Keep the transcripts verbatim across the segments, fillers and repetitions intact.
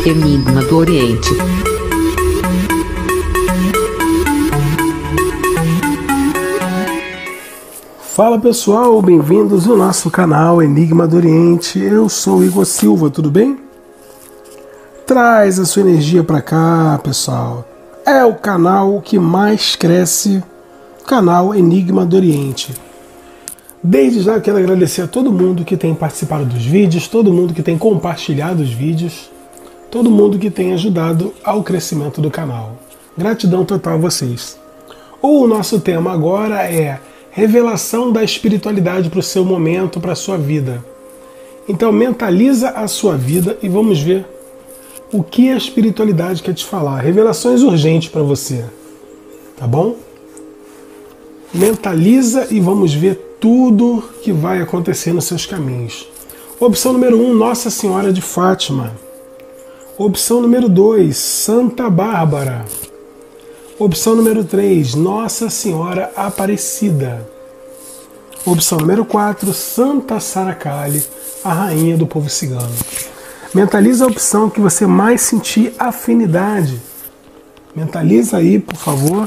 Enigma do Oriente. Fala pessoal, bem-vindos ao nosso canal Enigma do Oriente. Eu sou o Igor Silva, tudo bem? Traz a sua energia para cá, pessoal. É o canal que mais cresce, o canal Enigma do Oriente. Desde já quero agradecer a todo mundo que tem participado dos vídeos, todo mundo que tem compartilhado os vídeos, todo mundo que tem ajudado ao crescimento do canal. Gratidão total a vocês. O nosso tema agora é revelação da espiritualidade para o seu momento, para a sua vida. Então mentaliza a sua vida e vamos ver o que a espiritualidade quer te falar. Revelações urgentes para você, tá bom? Mentaliza e vamos ver tudo que vai acontecer nos seus caminhos. Opção número um, Nossa Senhora de Fátima. Opção número dois, Santa Bárbara. Opção número três, Nossa Senhora Aparecida. Opção número quatro, Santa Sara Kali, a rainha do povo cigano. Mentaliza a opção que você mais sentir afinidade. Mentaliza aí, por favor.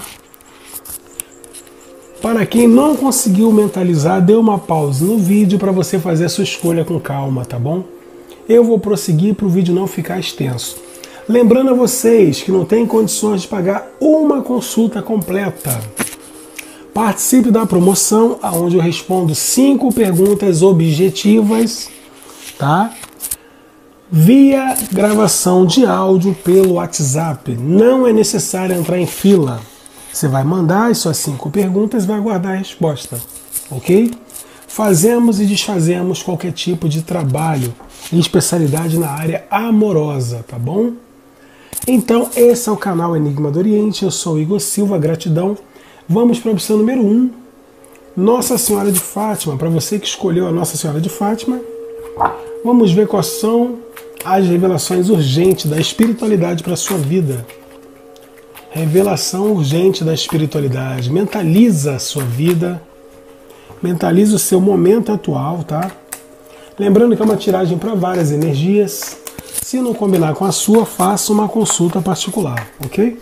Para quem não conseguiu mentalizar, dê uma pausa no vídeo para você fazer a sua escolha com calma, tá bom? Eu vou prosseguir para o vídeo não ficar extenso. Lembrando a vocês que não têm condições de pagar uma consulta completa. Participe da promoção, onde eu respondo cinco perguntas objetivas, tá? Via gravação de áudio pelo WhatsApp. Não é necessário entrar em fila. Você vai mandar as suas cinco perguntas e vai aguardar a resposta, ok? Fazemos e desfazemos qualquer tipo de trabalho e especialidade na área amorosa, tá bom? Então, esse é o canal Enigma do Oriente, eu sou o Igor Silva, gratidão. Vamos para a opção número um, Nossa Senhora de Fátima. Para você que escolheu a Nossa Senhora de Fátima, vamos ver quais são as revelações urgentes da espiritualidade para a sua vida. Revelação urgente da espiritualidade. Mentaliza a sua vida, mentaliza o seu momento atual, tá? Lembrando que é uma tiragem para várias energias. Se não combinar com a sua, faça uma consulta particular, ok?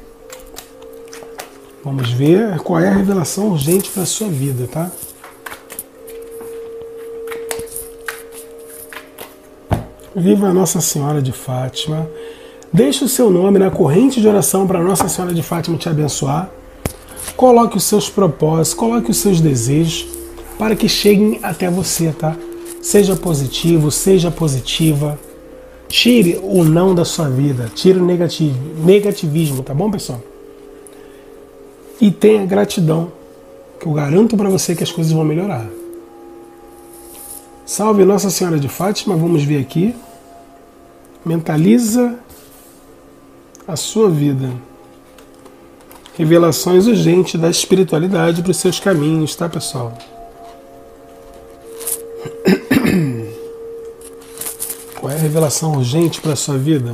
Vamos ver qual é a revelação urgente para a sua vida, tá? Viva Nossa Senhora de Fátima. Deixe o seu nome na corrente de oração para Nossa Senhora de Fátima te abençoar. Coloque os seus propósitos, coloque os seus desejos para que cheguem até você, tá? Seja positivo, seja positiva. Tire o não da sua vida, tire o negativo, negativismo, tá bom, pessoal? E tenha gratidão, que eu garanto para você que as coisas vão melhorar. Salve Nossa Senhora de Fátima, vamos ver aqui. Mentaliza a sua vida. Revelações urgentes da espiritualidade para os seus caminhos, tá, pessoal? Qual é a revelação urgente para a sua vida?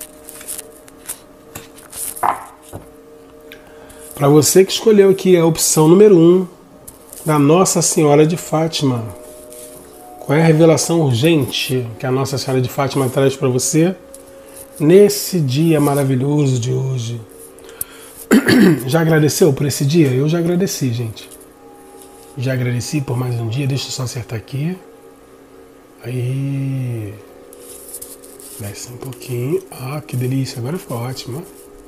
Para você que escolheu aqui a opção número um, da Nossa Senhora de Fátima. Qual é a revelação urgente que a Nossa Senhora de Fátima traz para você nesse dia maravilhoso de hoje? Já agradeceu por esse dia? Eu já agradeci, gente. Já agradeci por mais um dia. Deixa eu só acertar aqui. Aí... Desce um pouquinho. Ah, que delícia. Agora ficou ótimo.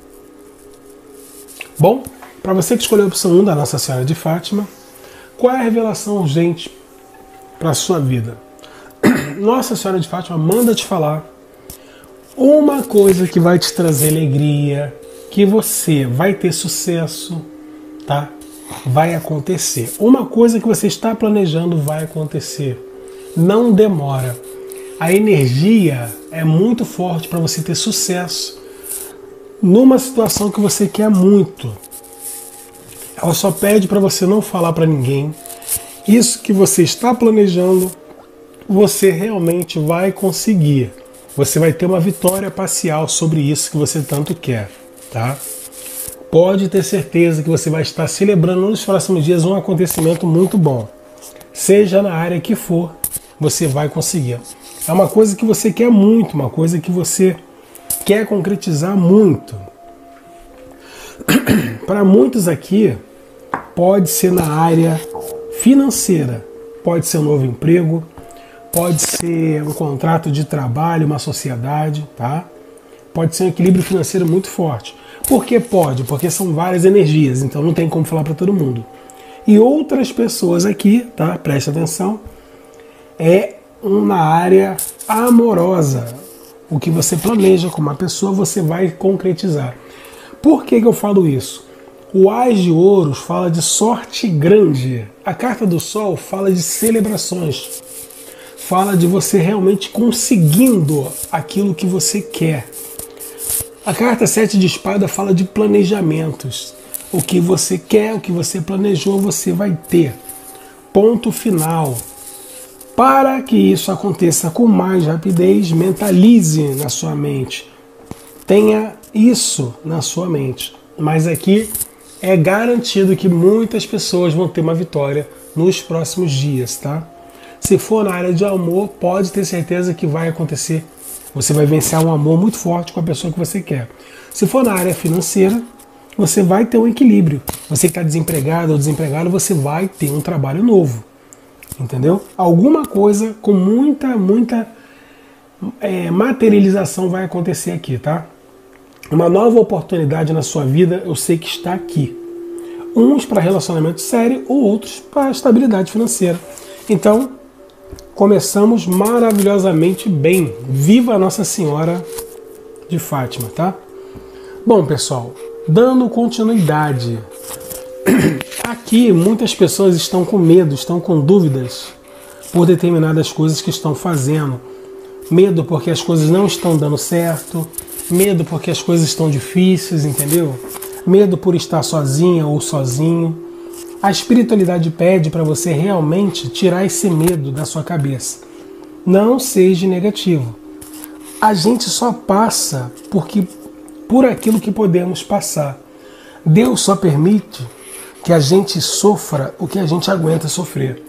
Bom, para você que escolheu a opção um da Nossa Senhora de Fátima, qual é a revelação urgente para a sua vida? Nossa Senhora de Fátima manda te falar uma coisa que vai te trazer alegria, que você vai ter sucesso, tá? Vai acontecer. Uma coisa que você está planejando vai acontecer. Não demora. A energia é muito forte para você ter sucesso numa situação que você quer muito. Ela só pede para você não falar para ninguém. Isso que você está planejando, você realmente vai conseguir. Você vai ter uma vitória parcial sobre isso que você tanto quer, tá? Pode ter certeza que você vai estar celebrando nos próximos dias um acontecimento muito bom. Seja na área que for, você vai conseguir. É uma coisa que você quer muito, uma coisa que você quer concretizar muito. Para muitos aqui, pode ser na área financeira, pode ser um novo emprego, pode ser um contrato de trabalho, uma sociedade, tá? Pode ser um equilíbrio financeiro muito forte. Por que pode? Porque são várias energias, então não tem como falar para todo mundo. E outras pessoas aqui, tá? Preste atenção, é uma área amorosa. O que você planeja com uma pessoa, você vai concretizar. Por que que eu falo isso? O Ás de Ouros fala de sorte grande. A carta do Sol fala de celebrações. Fala de você realmente conseguindo aquilo que você quer. A carta Sete de Espada fala de planejamentos. O que você quer, o que você planejou, você vai ter. Ponto final. Para que isso aconteça com mais rapidez, mentalize na sua mente. Tenha isso na sua mente. Mas aqui é garantido que muitas pessoas vão ter uma vitória nos próximos dias, tá? Se for na área de amor, pode ter certeza que vai acontecer. Você vai vencer um amor muito forte com a pessoa que você quer. Se for na área financeira, você vai ter um equilíbrio. Você que está desempregado ou desempregado, você vai ter um trabalho novo. Entendeu? Alguma coisa com muita, muita é, materialização vai acontecer aqui, tá? Uma nova oportunidade na sua vida, eu sei que está aqui. Uns para relacionamento sério, ou outros para estabilidade financeira. Então, começamos maravilhosamente bem. Viva Nossa Senhora de Fátima, tá? Bom, pessoal, dando continuidade. Aqui muitas pessoas estão com medo, estão com dúvidas por determinadas coisas que estão fazendo. Medo porque as coisas não estão dando certo, medo porque as coisas estão difíceis, entendeu? Medo por estar sozinha ou sozinho. A espiritualidade pede para você realmente tirar esse medo da sua cabeça. Não seja negativo. A gente só passa porque, por aquilo que podemos passar. Deus só permite que a gente sofra o que a gente aguenta sofrer.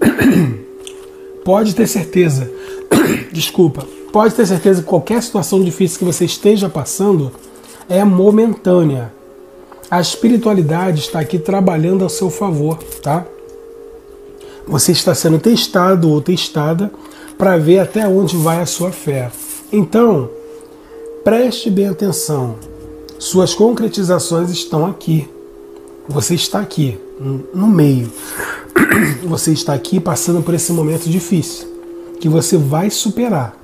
Pode ter certeza, desculpa, pode ter certeza que qualquer situação difícil que você esteja passando é momentânea. A espiritualidade está aqui trabalhando ao seu favor, tá? Você está sendo testado ou testada para ver até onde vai a sua fé. Então, preste bem atenção. Suas concretizações estão aqui. Você está aqui, no meio. Você está aqui passando por esse momento difícil, que você vai superar.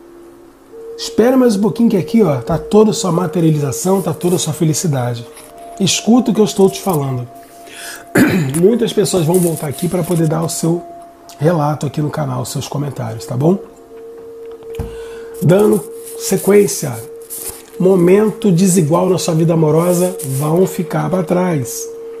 Espera mais um pouquinho que aqui, ó, tá toda a sua materialização, tá toda a sua felicidade. Escuta o que eu estou te falando. Muitas pessoas vão voltar aqui para poder dar o seu relato aqui no canal, os seus comentários, tá bom? Dando sequência. Momento desigual na sua vida amorosa vão ficar para trás.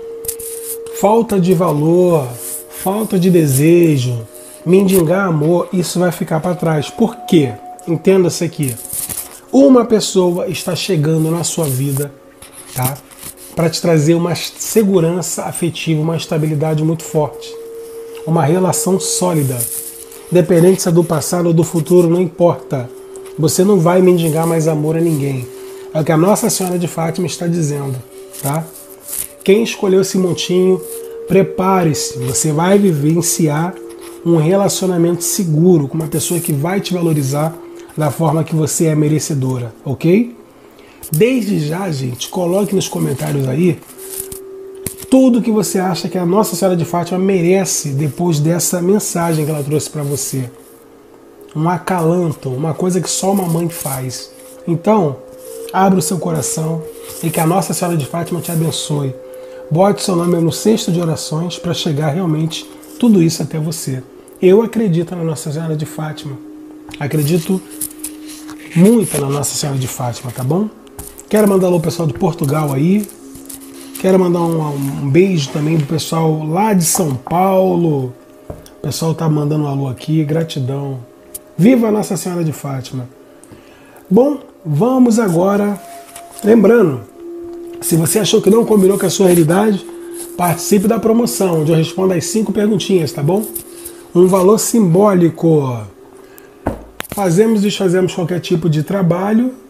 Falta de valor, falta de desejo, mendigar amor, isso vai ficar para trás. Por quê? Entenda-se aqui. Uma pessoa está chegando na sua vida, tá? Para te trazer uma segurança afetiva, uma estabilidade muito forte. Uma relação sólida. Independente se é do passado ou do futuro, não importa. Você não vai mendigar mais amor a ninguém. É o que a Nossa Senhora de Fátima está dizendo, tá? Quem escolheu esse montinho, prepare-se. Você vai vivenciar um relacionamento seguro com uma pessoa que vai te valorizar da forma que você é merecedora, ok? Desde já, gente, coloque nos comentários aí tudo que você acha que a Nossa Senhora de Fátima merece depois dessa mensagem que ela trouxe para você. Um acalanto, uma coisa que só uma mãe faz. Então, abra o seu coração e que a Nossa Senhora de Fátima te abençoe. Bote seu nome no cesto de orações para chegar realmente tudo isso até você. Eu acredito na Nossa Senhora de Fátima. Acredito muito na Nossa Senhora de Fátima, tá bom? Quero mandar alô pro pessoal de Portugal aí. Quero mandar um, um beijo também pro pessoal lá de São Paulo. O pessoal tá mandando um alô aqui. Gratidão. Viva Nossa Senhora de Fátima. Bom, vamos agora. Lembrando, se você achou que não combinou com a sua realidade, participe da promoção, onde eu respondo as cinco perguntinhas, tá bom? Um valor simbólico. Fazemos e desfazemos qualquer tipo de trabalho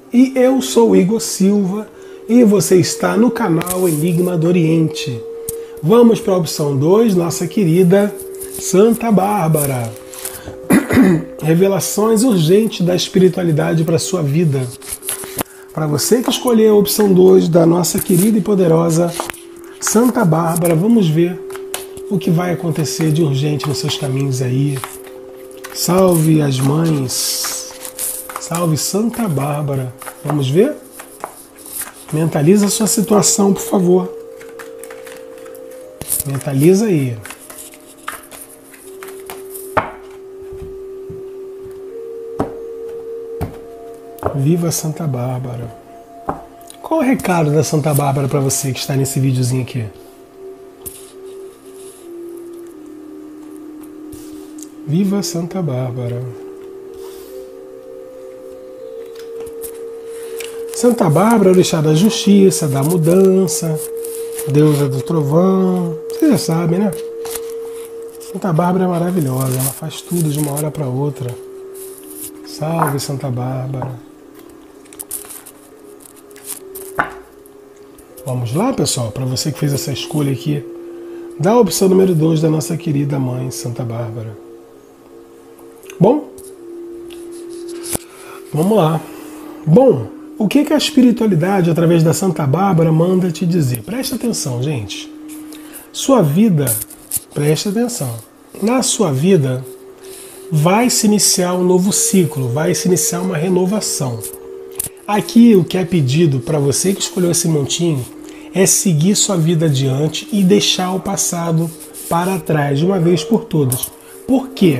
E eu sou Igor Silva e você está no canal Enigma do Oriente. Vamos para a opção dois, nossa querida Santa Bárbara. Revelações urgentes da espiritualidade para a sua vida. Para você que escolheu a opção dois da nossa querida e poderosa Santa Bárbara, vamos ver o que vai acontecer de urgente nos seus caminhos aí. Salve as mães, salve Santa Bárbara. Vamos ver? Mentaliza a sua situação, por favor. Mentaliza aí. Viva Santa Bárbara. Qual é o recado da Santa Bárbara para você que está nesse videozinho aqui? Viva Santa Bárbara. Santa Bárbara é o orixá da justiça, da mudança, deusa do trovão. Vocês já sabem, né? Santa Bárbara é maravilhosa, ela faz tudo de uma hora para outra. Salve Santa Bárbara. Vamos lá, pessoal, para você que fez essa escolha aqui, dá a opção número dois da nossa querida mãe, Santa Bárbara. Bom, vamos lá. Bom, o que, que a espiritualidade, através da Santa Bárbara, manda te dizer? Preste atenção, gente. Sua vida, preste atenção, na sua vida vai se iniciar um novo ciclo, vai se iniciar uma renovação. Aqui o que é pedido para você que escolheu esse montinho é seguir sua vida adiante e deixar o passado para trás de uma vez por todas. Por quê?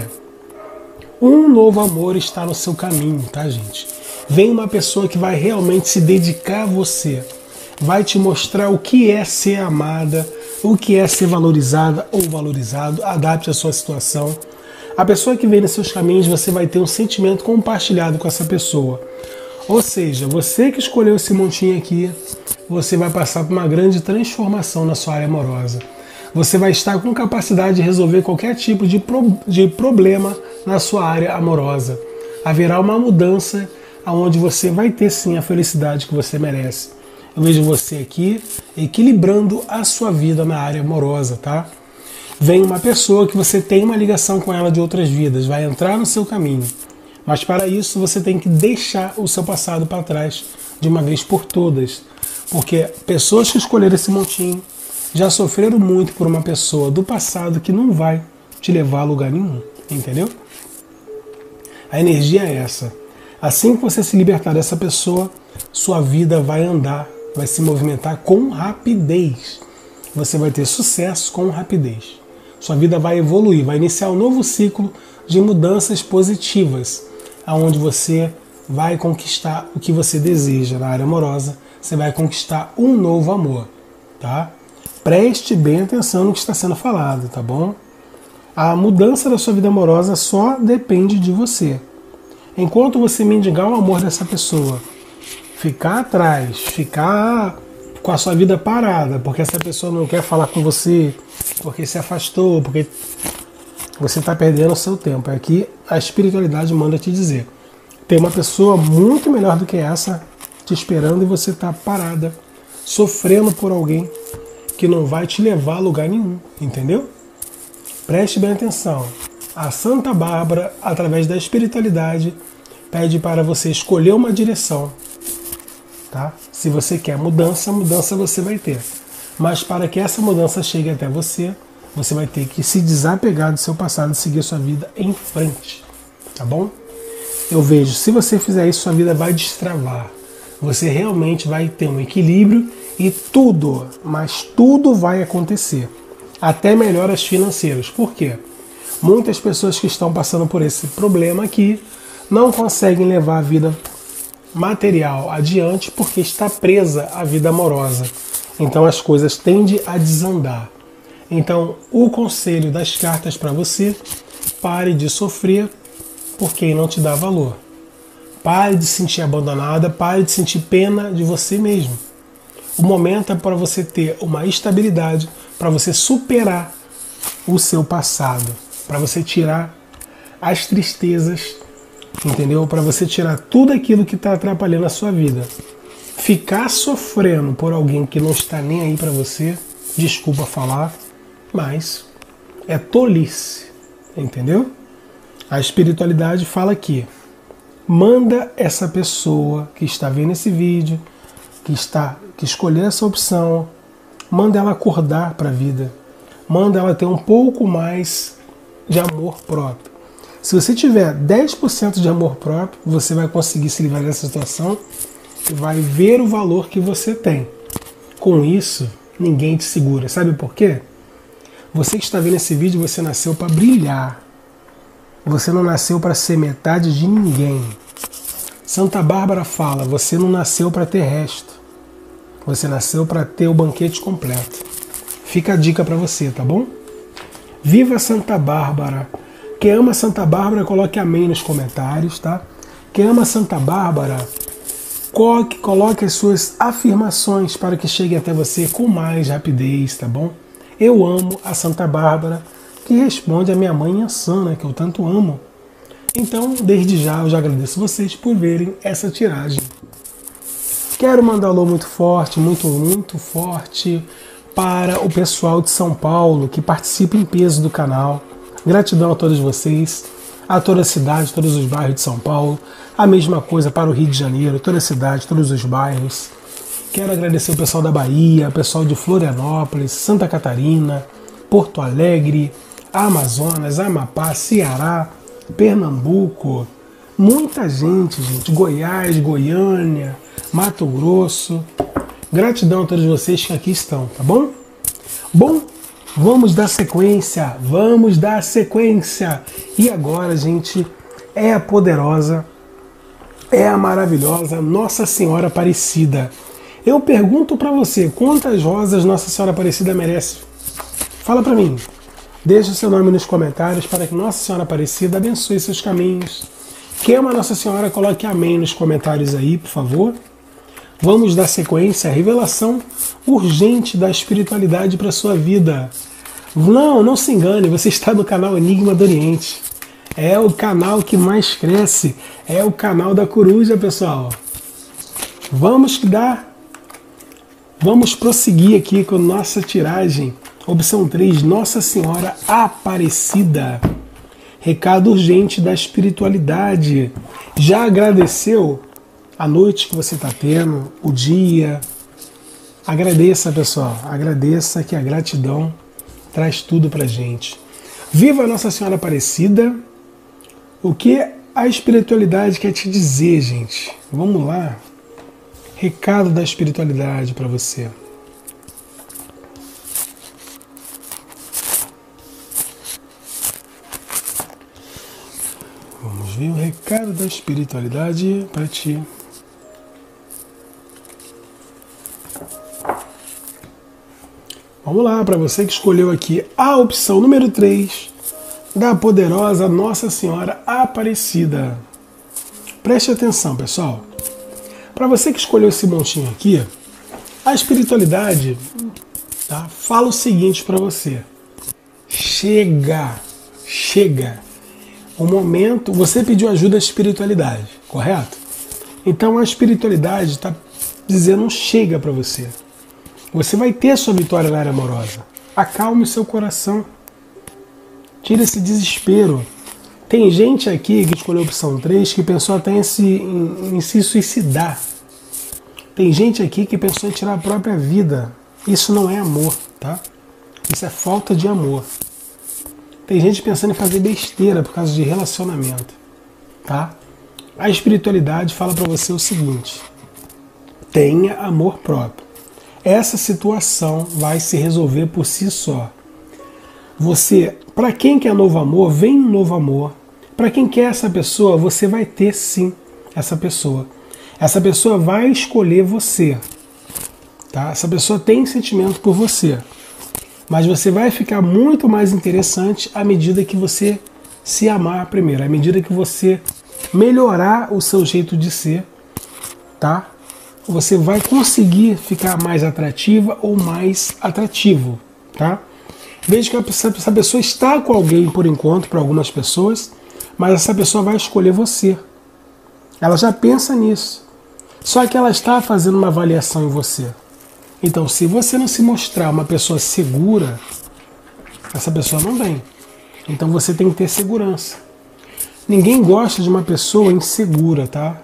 Um novo amor está no seu caminho, tá, gente? Vem uma pessoa que vai realmente se dedicar a você, vai te mostrar o que é ser amada, o que é ser valorizada ou valorizado, adapte a sua situação. A pessoa que vem nos seus caminhos, você vai ter um sentimento compartilhado com essa pessoa. Ou seja, você que escolheu esse montinho aqui, você vai passar por uma grande transformação na sua área amorosa. Você vai estar com capacidade de resolver qualquer tipo de, pro, de problema na sua área amorosa. Haverá uma mudança onde você vai ter sim a felicidade que você merece. Eu vejo você aqui equilibrando a sua vida na área amorosa, tá? Vem uma pessoa que você tem uma ligação com ela de outras vidas, vai entrar no seu caminho. Mas para isso você tem que deixar o seu passado para trás de uma vez por todas. Porque pessoas que escolheram esse montinho já sofreram muito por uma pessoa do passado que não vai te levar a lugar nenhum. Entendeu? A energia é essa. Assim que você se libertar dessa pessoa, sua vida vai andar, vai se movimentar com rapidez. Você vai ter sucesso com rapidez. Sua vida vai evoluir, vai iniciar um novo ciclo de mudanças positivas, aonde você vai conquistar o que você deseja na área amorosa, você vai conquistar um novo amor, tá? Preste bem atenção no que está sendo falado, tá bom? A mudança da sua vida amorosa só depende de você. Enquanto você mendigar o amor dessa pessoa, ficar atrás, ficar com a sua vida parada, porque essa pessoa não quer falar com você, porque se afastou, porque você está perdendo o seu tempo. Aqui a espiritualidade manda te dizer. Tem uma pessoa muito melhor do que essa te esperando e você está parada, sofrendo por alguém que não vai te levar a lugar nenhum, entendeu? Preste bem atenção. A Santa Bárbara, através da espiritualidade, pede para você escolher uma direção. Tá? Se você quer mudança, mudança você vai ter. Mas para que essa mudança chegue até você, você vai ter que se desapegar do seu passado e seguir sua vida em frente. Tá bom? Eu vejo, se você fizer isso, sua vida vai destravar. Você realmente vai ter um equilíbrio e tudo, mas tudo vai acontecer. Até melhoras financeiras. Por quê? Muitas pessoas que estão passando por esse problema aqui não conseguem levar a vida material adiante porque está presa à vida amorosa. Então as coisas tendem a desandar. Então o conselho das cartas para você: pare de sofrer por quem não te dá valor. Pare de se sentir abandonada, pare de sentir pena de você mesmo. O momento é para você ter uma estabilidade, para você superar o seu passado, para você tirar as tristezas entendeu? Para você tirar tudo aquilo que está atrapalhando a sua vida. Ficar sofrendo por alguém que não está nem aí para você, desculpa falar, mas é tolice, entendeu? A espiritualidade fala aqui, manda essa pessoa que está vendo esse vídeo, que está que escolheu essa opção, manda ela acordar para a vida, manda ela ter um pouco mais de amor próprio. Se você tiver dez por cento de amor próprio, você vai conseguir se livrar dessa situação e vai ver o valor que você tem. Com isso, ninguém te segura. Sabe por quê? Você que está vendo esse vídeo, você nasceu para brilhar. Você não nasceu para ser metade de ninguém. Santa Bárbara fala, você não nasceu para ter resto. Você nasceu para ter o banquete completo. Fica a dica para você, tá bom? Viva Santa Bárbara! Quem ama Santa Bárbara, coloque amém nos comentários, tá? Quem ama Santa Bárbara, coloque, coloque as suas afirmações para que chegue até você com mais rapidez, tá bom? Eu amo a Santa Bárbara, que responde a minha mãe insana, que eu tanto amo. Então, desde já, eu já agradeço vocês por verem essa tiragem. Quero mandar um alô muito forte, muito, muito forte para o pessoal de São Paulo que participa em peso do canal. Gratidão a todos vocês, a toda a cidade, todos os bairros de São Paulo. A mesma coisa para o Rio de Janeiro, toda a cidade, todos os bairros. Quero agradecer o pessoal da Bahia, o pessoal de Florianópolis, Santa Catarina, Porto Alegre, Amazonas, Amapá, Ceará, Pernambuco. Muita gente, gente. Goiás, Goiânia, Mato Grosso. Gratidão a todos vocês que aqui estão, tá bom? Bom, vamos dar sequência, vamos dar sequência. E agora, gente, é a poderosa, é a maravilhosa Nossa Senhora Aparecida. Eu pergunto para você, quantas rosas Nossa Senhora Aparecida merece? Fala para mim. Deixa o seu nome nos comentários para que Nossa Senhora Aparecida abençoe seus caminhos. Quem ama Nossa Senhora, coloque amém nos comentários aí, por favor. Vamos dar sequência à revelação urgente da espiritualidade para a sua vida. Não, não se engane, você está no canal Enigma do Oriente. É o canal que mais cresce, é o canal da coruja, pessoal. Vamos dar, vamos prosseguir aqui com nossa tiragem. Opção três, Nossa Senhora Aparecida. Recado urgente da espiritualidade. Já agradeceu a noite que você está tendo, o dia? Agradeça, pessoal. Agradeça, que a gratidão traz tudo pra gente. Viva Nossa Senhora Aparecida. O que a espiritualidade quer te dizer, gente? Vamos lá. Recado da espiritualidade para você. Vamos ver o recado da espiritualidade para ti. Vamos lá, para você que escolheu aqui a opção número três da poderosa Nossa Senhora Aparecida. Preste atenção, pessoal. Para você que escolheu esse montinho aqui, a espiritualidade, tá, fala o seguinte para você. Chega, chega. O momento, você pediu ajuda à espiritualidade, correto? Então a espiritualidade está dizendo um chega para você. Você vai ter sua vitória na área amorosa. Acalme o seu coração. Tire esse desespero. Tem gente aqui que escolheu a opção três que pensou até em se, em, em se suicidar. Tem gente aqui que pensou em tirar a própria vida. Isso não é amor, tá? Isso é falta de amor. Tem gente pensando em fazer besteira por causa de relacionamento, tá? A espiritualidade fala para você o seguinte: tenha amor próprio. Essa situação vai se resolver por si só. Você, para quem quer novo amor, vem um novo amor. Para quem quer essa pessoa, você vai ter sim essa pessoa. Essa pessoa vai escolher você, tá? Essa pessoa tem sentimento por você. Mas você vai ficar muito mais interessante à medida que você se amar primeiro, à medida que você melhorar o seu jeito de ser, tá? Você vai conseguir ficar mais atrativa ou mais atrativo, tá? Veja que essa pessoa está com alguém por enquanto, para algumas pessoas, mas essa pessoa vai escolher você. Ela já pensa nisso. Só que ela está fazendo uma avaliação em você. Então, se você não se mostrar uma pessoa segura, essa pessoa não vem. Então você tem que ter segurança. Ninguém gosta de uma pessoa insegura, tá?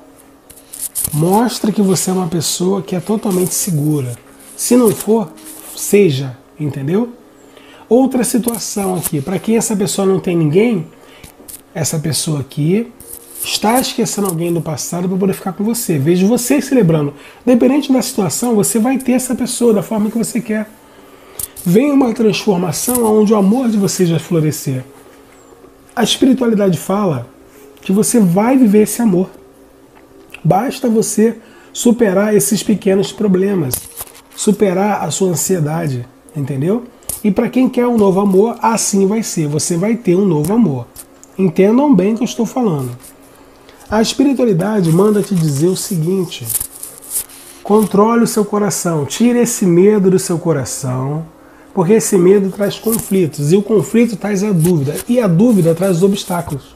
Mostra que você é uma pessoa que é totalmente segura. Se não for, seja, entendeu? Outra situação aqui, para quem essa pessoa não tem ninguém, essa pessoa aqui está esquecendo alguém do passado para poder ficar com você. Vejo você celebrando. Independente da situação, você vai ter essa pessoa da forma que você quer. Vem uma transformação onde o amor de vocês vai florescer. A espiritualidade fala que você vai viver esse amor. Basta você superar esses pequenos problemas, superar a sua ansiedade, entendeu? E para quem quer um novo amor, assim vai ser. Você vai ter um novo amor. Entendam bem o que eu estou falando. A espiritualidade manda te dizer o seguinte: controle o seu coração, tire esse medo do seu coração, porque esse medo traz conflitos, e o conflito traz a dúvida, e a dúvida traz os obstáculos.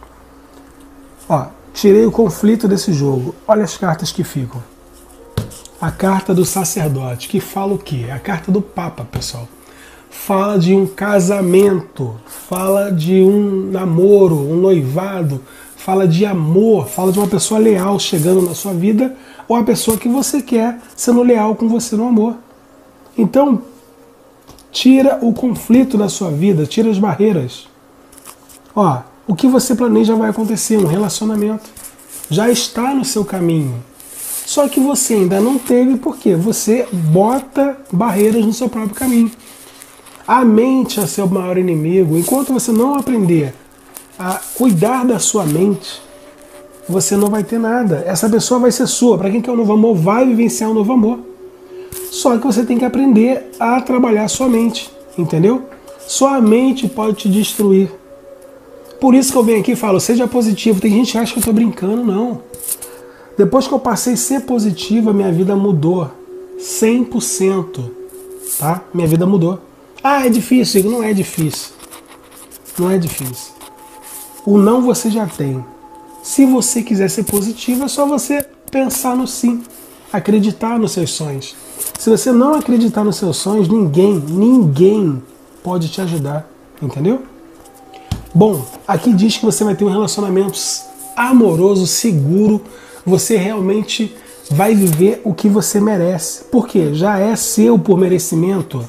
Ó, tirei o conflito desse jogo. Olha as cartas que ficam. A carta do sacerdote, que fala o quê? A carta do Papa, pessoal. Fala de um casamento, fala de um namoro, um noivado, fala de amor, fala de uma pessoa leal chegando na sua vida, ou a pessoa que você quer sendo leal com você no amor. Então, tira o conflito da sua vida, tira as barreiras. Ó, o que você planeja vai acontecer, um relacionamento. Já está no seu caminho. Só que você ainda não teve porque você bota barreiras no seu próprio caminho. A mente é seu maior inimigo. Enquanto você não aprender a cuidar da sua mente, você não vai ter nada. Essa pessoa vai ser sua. Para quem quer um novo amor, vai vivenciar um novo amor. Só que você tem que aprender a trabalhar a sua mente, entendeu? Sua mente pode te destruir. Por isso que eu venho aqui e falo, seja positivo. Tem gente que acha que eu estou brincando, não. Depois que eu passei a ser positivo, a minha vida mudou. cem por cento. Tá? Minha vida mudou. Ah, é difícil. Não é difícil. Não é difícil. O não você já tem. Se você quiser ser positivo, é só você pensar no sim. Acreditar nos seus sonhos. Se você não acreditar nos seus sonhos, ninguém, ninguém pode te ajudar. Entendeu? Bom, aqui diz que você vai ter um relacionamento amoroso, seguro. Você realmente vai viver o que você merece. Por quê? Já é seu por merecimento.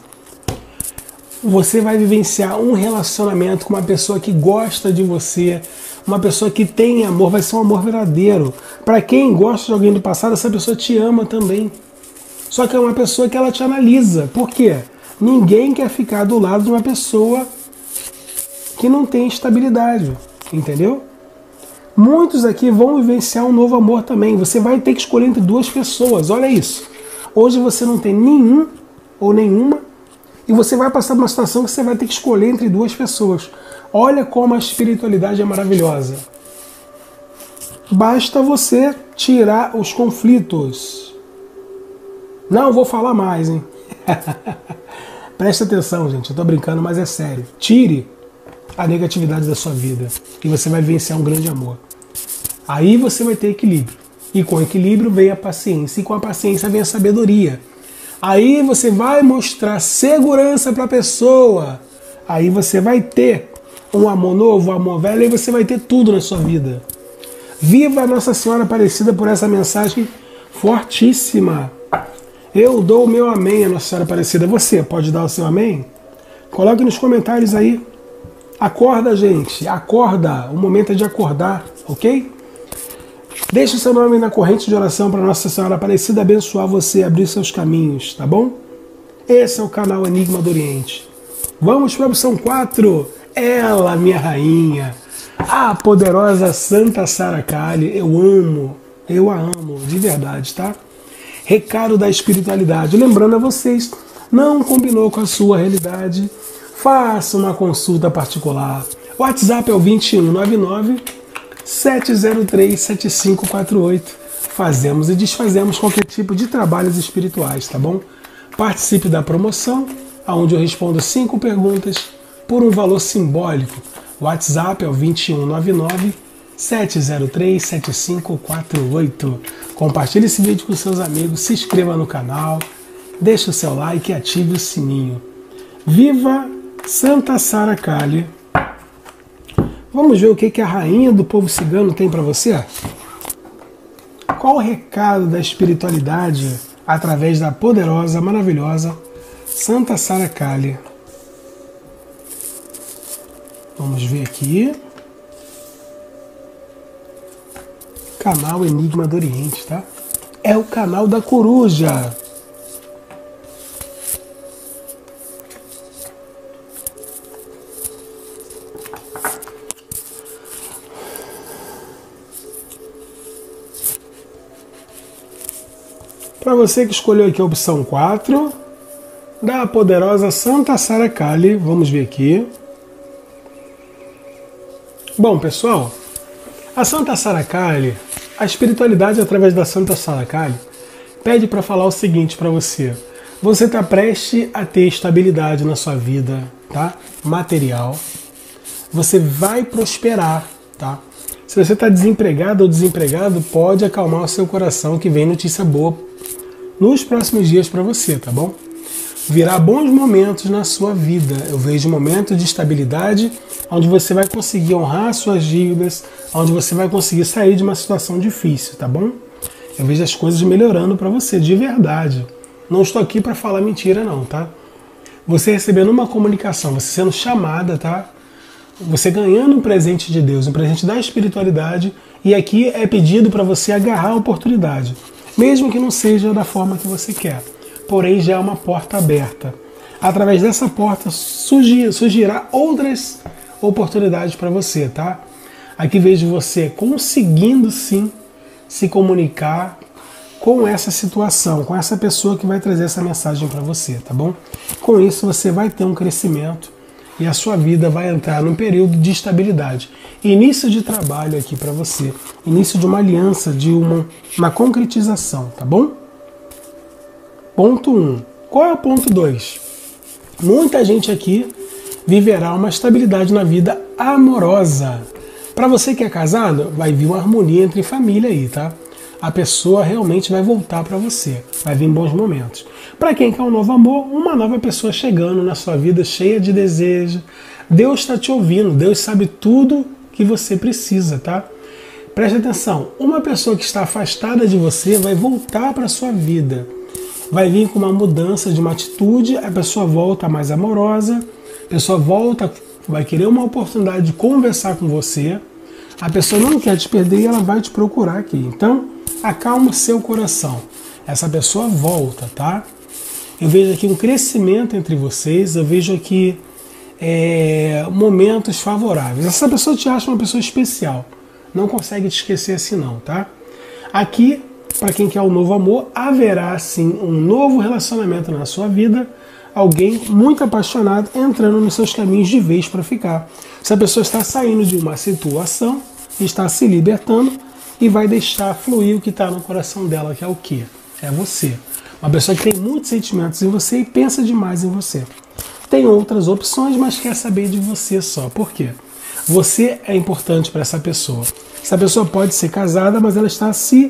Você vai vivenciar um relacionamento com uma pessoa que gosta de você, uma pessoa que tem amor, vai ser um amor verdadeiro. Para quem gosta de alguém do passado, essa pessoa te ama também. Só que é uma pessoa que ela te analisa. Por quê? Ninguém quer ficar do lado de uma pessoa que não tem estabilidade, entendeu? Muitos aqui vão vivenciar um novo amor também. Você vai ter que escolher entre duas pessoas, olha isso. Hoje você não tem nenhum ou nenhuma, e você vai passar por uma situação que você vai ter que escolher entre duas pessoas. Olha como a espiritualidade é maravilhosa. Basta você tirar os conflitos. Não vou falar mais, hein? Presta atenção, gente. Eu tô brincando, mas é sério. Tire a negatividade da sua vida e você vai vivenciar um grande amor. Aí você vai ter equilíbrio. E com equilíbrio vem a paciência. E com a paciência vem a sabedoria. Aí você vai mostrar segurança para a pessoa. Aí você vai ter um amor novo, um amor velho, e você vai ter tudo na sua vida. Viva a Nossa Senhora Aparecida por essa mensagem fortíssima. Eu dou o meu amém a Nossa Senhora Aparecida. Você pode dar o seu amém? Coloque nos comentários aí. Acorda, gente. Acorda. O momento é de acordar, ok? Deixe o seu nome na corrente de oração para Nossa Senhora Aparecida abençoar você e abrir seus caminhos, tá bom? Esse é o canal Enigma do Oriente. Vamos para a opção quatro. Ela, minha rainha. A poderosa Santa Sara Kali. Eu amo. Eu a amo. De verdade, tá? Recado da espiritualidade. Lembrando a vocês, não combinou com a sua realidade? Faça uma consulta particular. O WhatsApp é o dois um nove nove, sete zero três, sete cinco quatro oito. Fazemos e desfazemos qualquer tipo de trabalhos espirituais, tá bom? Participe da promoção, onde eu respondo cinco perguntas por um valor simbólico. O WhatsApp é o dois um nove nove, sete zero três, sete cinco quatro oito. Compartilhe esse vídeo com seus amigos, se inscreva no canal, deixe o seu like e ative o sininho. Viva Santa Sara Kali! Vamos ver o que a rainha do povo cigano tem para você? Qual o recado da espiritualidade através da poderosa, maravilhosa Santa Sara Kali? Vamos ver aqui. Canal Enigma do Oriente, tá? É o canal da coruja. Para você que escolheu aqui a opção quatro, da poderosa Santa Sara Kali, vamos ver aqui. Bom, pessoal, a Santa Sara Kali, a espiritualidade através da Santa Sara Kali, pede para falar o seguinte para você. Você está prestes a ter estabilidade na sua vida, tá? Material. Você vai prosperar, tá? Se você está desempregado ou desempregado, pode acalmar o seu coração que vem notícia boa nos próximos dias para você, tá bom? Virá bons momentos na sua vida. Eu vejo momentos de estabilidade, onde você vai conseguir honrar suas dívidas, onde você vai conseguir sair de uma situação difícil, tá bom? Eu vejo as coisas melhorando para você, de verdade. Não estou aqui para falar mentira não, tá? Você recebendo uma comunicação, você sendo chamada, tá? Você ganhando um presente de Deus, um presente da espiritualidade, e aqui é pedido para você agarrar a oportunidade, mesmo que não seja da forma que você quer. Porém, já é uma porta aberta. Através dessa porta surgir, surgirá outras oportunidades para você, tá? Aqui vejo você conseguindo sim se comunicar com essa situação, com essa pessoa que vai trazer essa mensagem para você, tá bom? Com isso você vai ter um crescimento e a sua vida vai entrar num período de estabilidade. Início de trabalho aqui para você, início de uma aliança, de uma, uma concretização, tá bom? Ponto um. Qual é o ponto dois? Muita gente aqui viverá uma estabilidade na vida amorosa. Para você que é casado, vai vir uma harmonia entre família aí, tá? A pessoa realmente vai voltar para você, vai vir bons momentos. Para quem quer um novo amor, uma nova pessoa chegando na sua vida cheia de desejo. Deus está te ouvindo, Deus sabe tudo que você precisa, tá? Preste atenção, uma pessoa que está afastada de você vai voltar para sua vida. Vai vir com uma mudança de uma atitude, a pessoa volta mais amorosa, a pessoa volta, vai querer uma oportunidade de conversar com você, a pessoa não quer te perder e ela vai te procurar aqui. Então, acalma o seu coração. Essa pessoa volta, tá? Eu vejo aqui um crescimento entre vocês, eu vejo aqui é, momentos favoráveis. Essa pessoa te acha uma pessoa especial, não consegue te esquecer assim não, tá? Aqui, para quem quer um novo amor, haverá sim um novo relacionamento na sua vida, alguém muito apaixonado entrando nos seus caminhos de vez para ficar. Essa pessoa está saindo de uma situação, está se libertando e vai deixar fluir o que está no coração dela, que é o quê? É você. Uma pessoa que tem muitos sentimentos em você e pensa demais em você. Tem outras opções, mas quer saber de você só. Por quê? Você é importante para essa pessoa. Essa pessoa pode ser casada, mas ela está se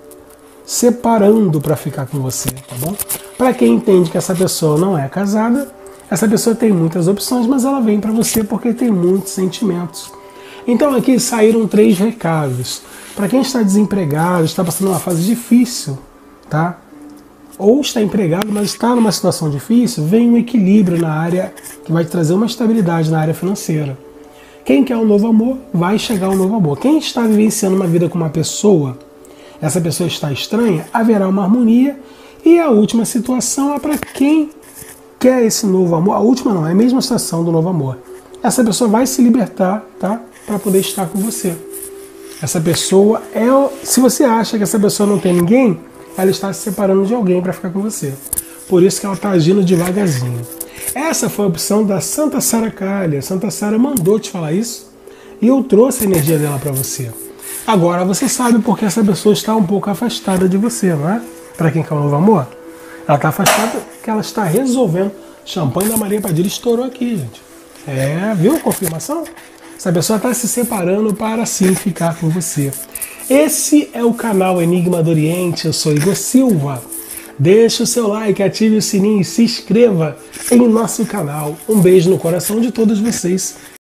separando para ficar com você, tá bom? Para quem entende que essa pessoa não é casada, essa pessoa tem muitas opções, mas ela vem para você porque tem muitos sentimentos. Então aqui saíram três recados. Para quem está desempregado, está passando uma fase difícil, tá? Ou está empregado, mas está numa situação difícil, vem um equilíbrio na área que vai trazer uma estabilidade na área financeira. Quem quer um novo amor, vai chegar um novo amor. Quem está vivenciando uma vida com uma pessoa, essa pessoa está estranha, haverá uma harmonia. E a última situação é para quem quer esse novo amor. A última não, é a mesma situação do novo amor. Essa pessoa vai se libertar, tá? Para poder estar com você. Essa pessoa é... Se você acha que essa pessoa não tem ninguém, ela está se separando de alguém para ficar com você. Por isso que ela está agindo devagarzinho. Essa foi a opção da Santa Sara Kali. A Santa Sara mandou te falar isso e eu trouxe a energia dela para você. Agora você sabe porque essa pessoa está um pouco afastada de você, não é? Para quem quer um novo amor, ela está afastada porque ela está resolvendo. Champanhe da Maria Padilha estourou aqui, gente. É, viu? Confirmação? Essa pessoa está se separando para sim ficar com você. Esse é o canal Enigma do Oriente, eu sou Igor Silva. Deixe o seu like, ative o sininho e se inscreva em nosso canal. Um beijo no coração de todos vocês.